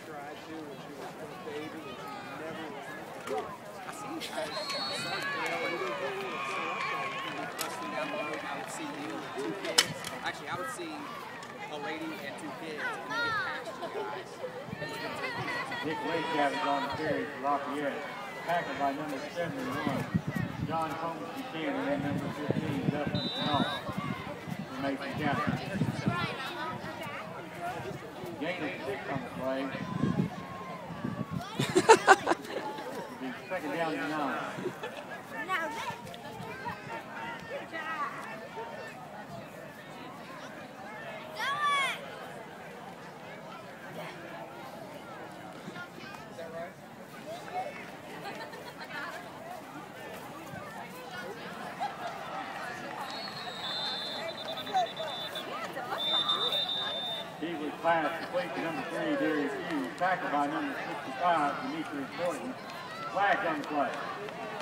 tried to when she was a baby and she never was. I see you guys. Down the road, I would see you and 2 kids. Actually, I would see a lady and 2 kids, and then get past you guys. Nick Laycap is on the carry for Lafayette. Tackled by number 71, John Combs Buchanan, and number 15, Dustin Snow for Mason County. Gain of 6 on the play. It'll be second down and 9. Pass complete to number 3, Darius Hughes. Tackled by number 65, Demetrius Thornton. Flag on the play.